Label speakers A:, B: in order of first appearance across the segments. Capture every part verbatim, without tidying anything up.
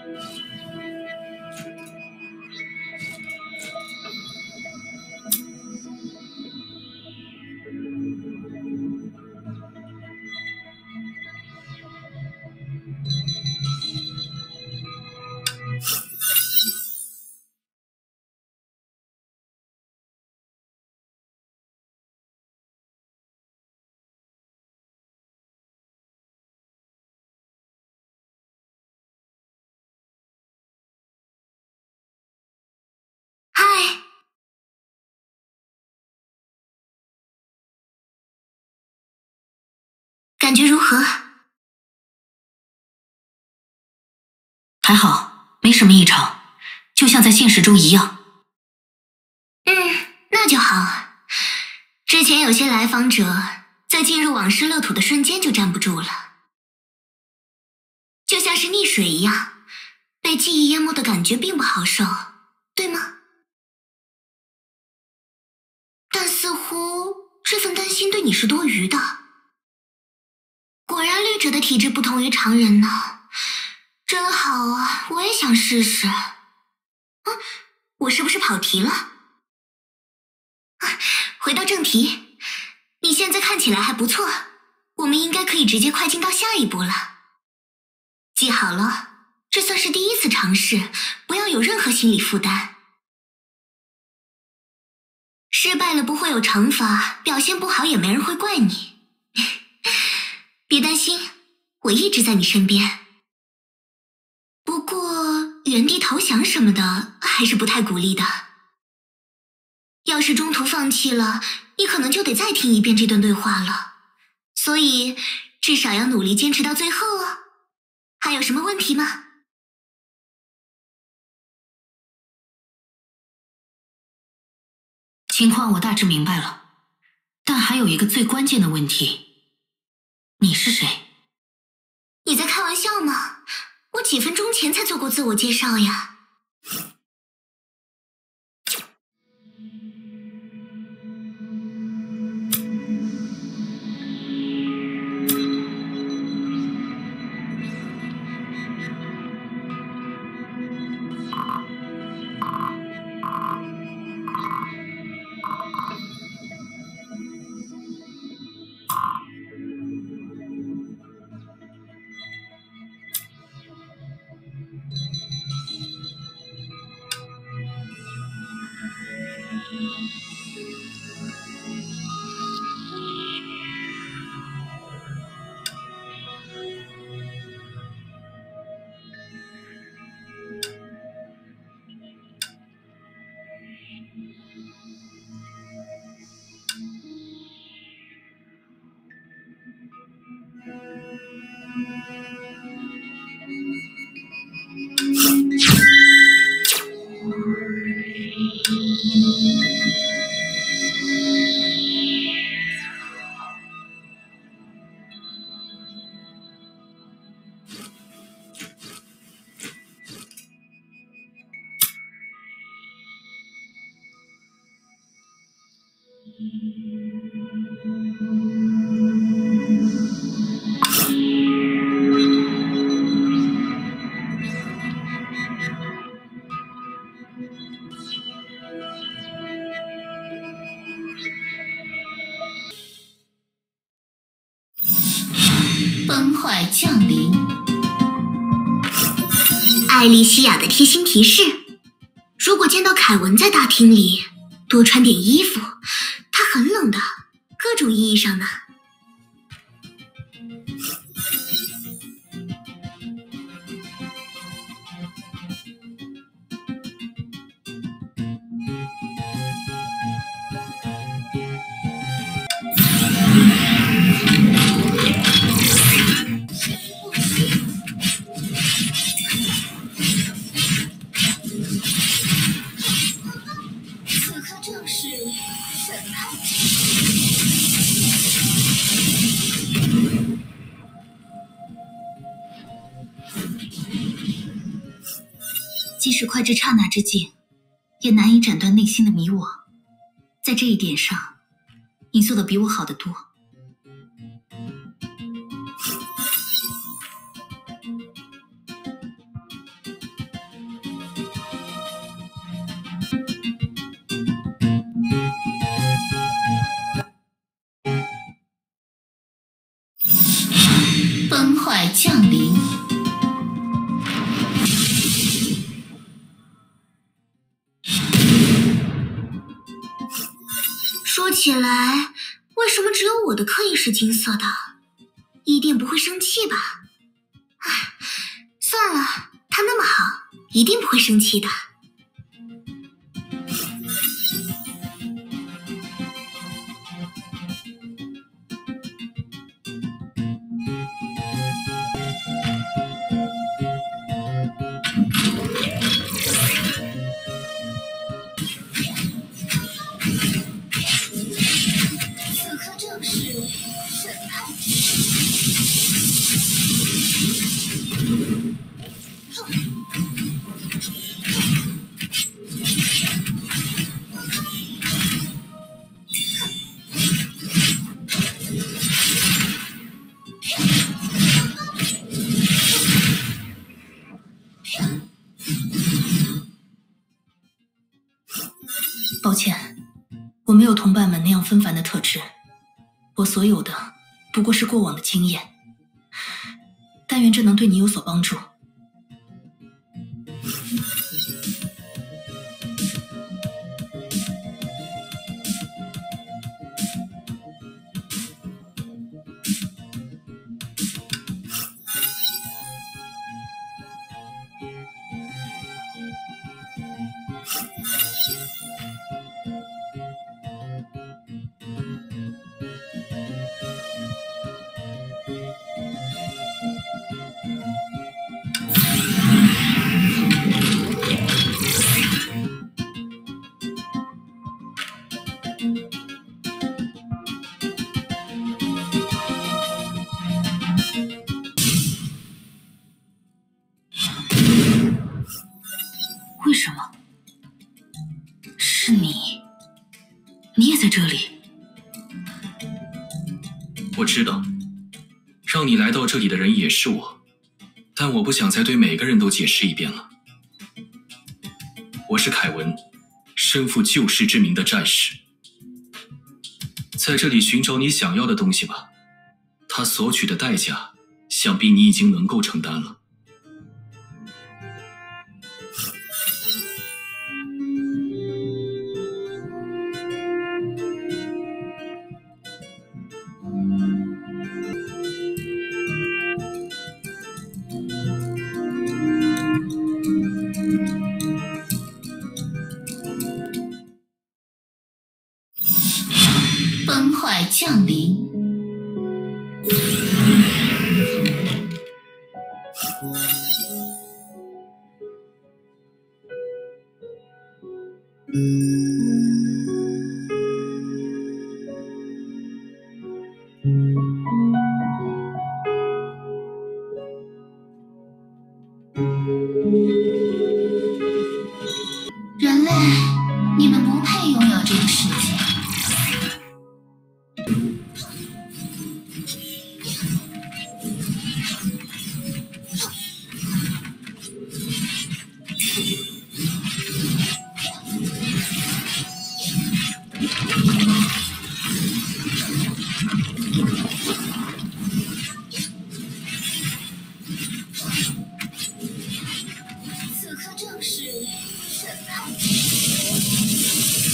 A: 感觉如何？
B: 还好，没什么异常，就像在现实中一样。
A: 嗯，那就好。之前有些来访者在进入往事乐土的瞬间就站不住了，就像是溺水一样，被记忆淹没的感觉并不好受，对吗？但似乎这份担心对你是多余的。果然绿者的体质不同于常人呢，真好啊，我也想试试。嗯，我是不是跑题了？啊，回到正题，你现在看起来还不错，我们应该可以直接快进到下一步了。记好了，这算是第一次尝试，不要有任何心理负担。失败了不会有惩罚，表现不好也没人会怪你。别担心，我一直在你身边。不过原地投降什么的还是不太鼓励的。要是中途放弃了，你可能就得再听一遍这段对话了。所以至少要努力坚持到最后哦。还有什么问题吗？
B: 情况我大致明白了，但还有一个最关键的问题，你是谁？
A: 你在开玩笑吗？我几分钟前才做过自我介绍呀。
B: 崩坏降临。
A: 艾莉西亚的贴心提示：如果见到凯文在大厅里，多穿点衣服，他很冷的，各种意义上呢。
B: 即使快至刹那之境，也难以斩断内心的迷惘。在这一点上，你做的比我好得多。
A: 起来，为什么只有我的刻印是金色的？一定不会生气吧？唉，算了，他那么好，一定不会生气的。此刻正是审判之时。
B: 抱歉，我没有同伴们那样纷繁的特质，我所有的不过是过往的经验，但愿这能对你有所帮助。为什么？是你？你也在这里？
C: 我知道，让你来到这里的人也是我，但我不想再对每个人都解释一遍了。我是凯文，身负救世之名的战士，在这里寻找你想要的东西吧，他索取的代价，想必你已经能够承担了。
B: 崩坏降临。
A: 人类，你们不配拥有这个世界。此刻正是审判之时。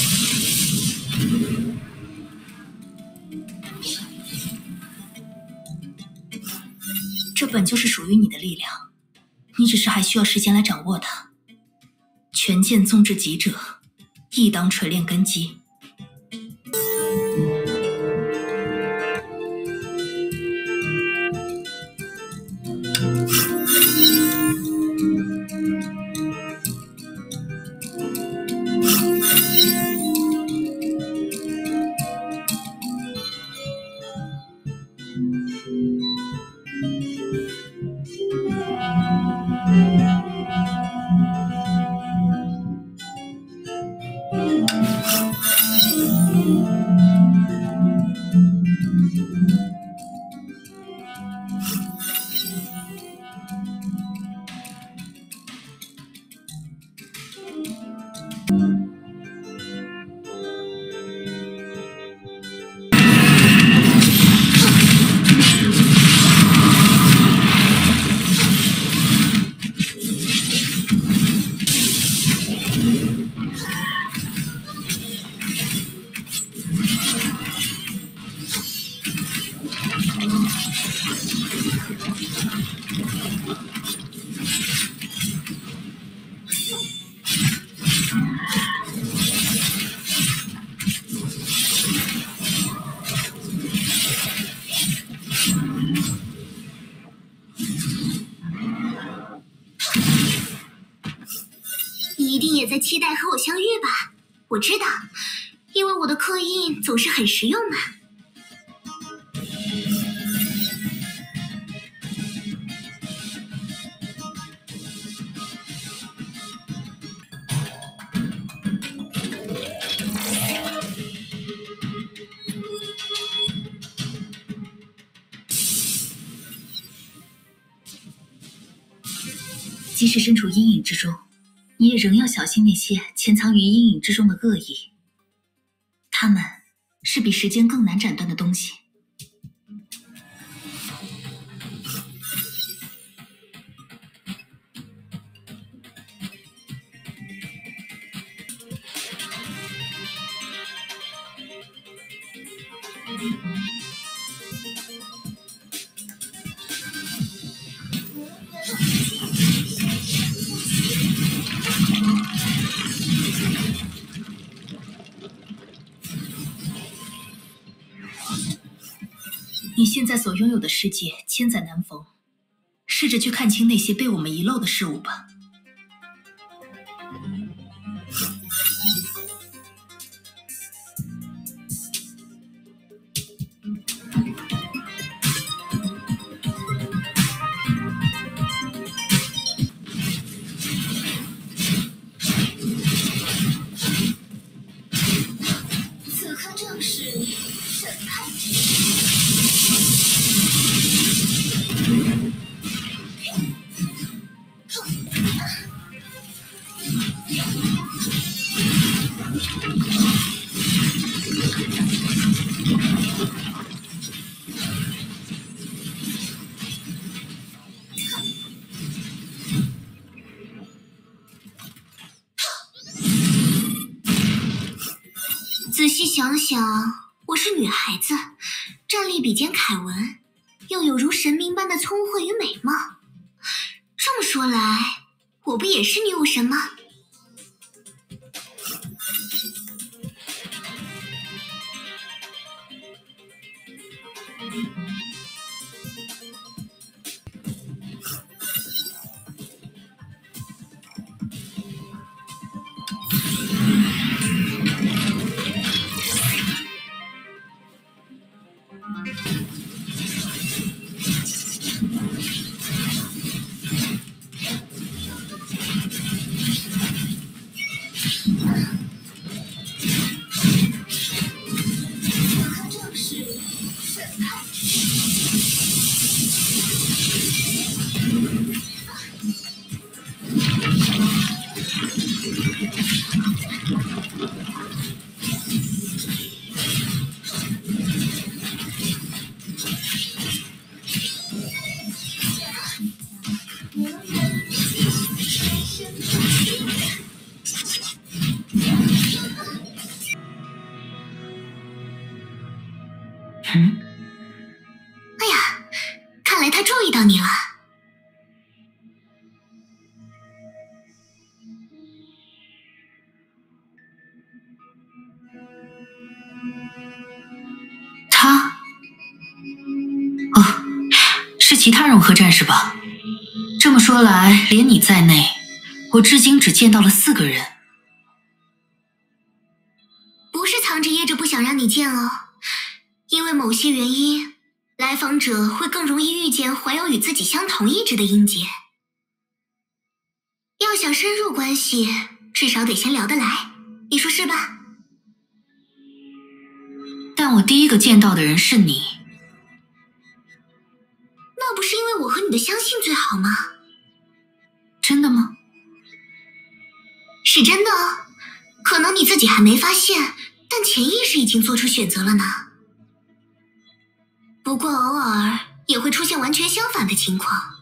B: 这本就是属于你的力量，你只是还需要时间来掌握它。权剑纵至极者，亦当锤炼根基。
A: 你一定也在期待和我相遇吧？我知道，因为我的刻印总是很实用嘛。
B: 即使身处阴影之中，你也仍要小心那些潜藏于阴影之中的恶意。它们是比时间更难斩断的东西。你现在所拥有的世界千载难逢，试着去看清那些被我们遗漏的事物吧。
A: 此刻正是审判之时。仔细想想，我是女孩子，战力比肩凯文，又有如神明般的聪慧与美貌。这么说来，我不也是女武神吗？
B: 嗯，
A: 哎呀，看来他注意到你了。
B: 他？哦，是其他融合战士吧？这么说来，连你在内，我至今只见到了四个人。
A: 不是藏着掖着不想让你见哦。因为某些原因，来访者会更容易遇见怀有与自己相同意志的英杰。要想深入关系，至少得先聊得来，你说是吧？
B: 但我第一个见到的人是你，
A: 那不是因为我和你的相性最好吗？
B: 真的吗？
A: 是真的哦，可能你自己还没发现，但潜意识已经做出选择了呢。不过偶尔也会出现完全相反的情况，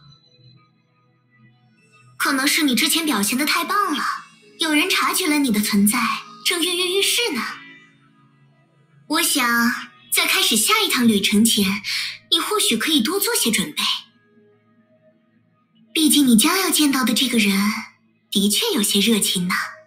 A: 可能是你之前表现得太棒了，有人察觉了你的存在，正跃跃欲试呢。我想在开始下一趟旅程前，你或许可以多做些准备。毕竟你将要见到的这个人的确有些热情呢。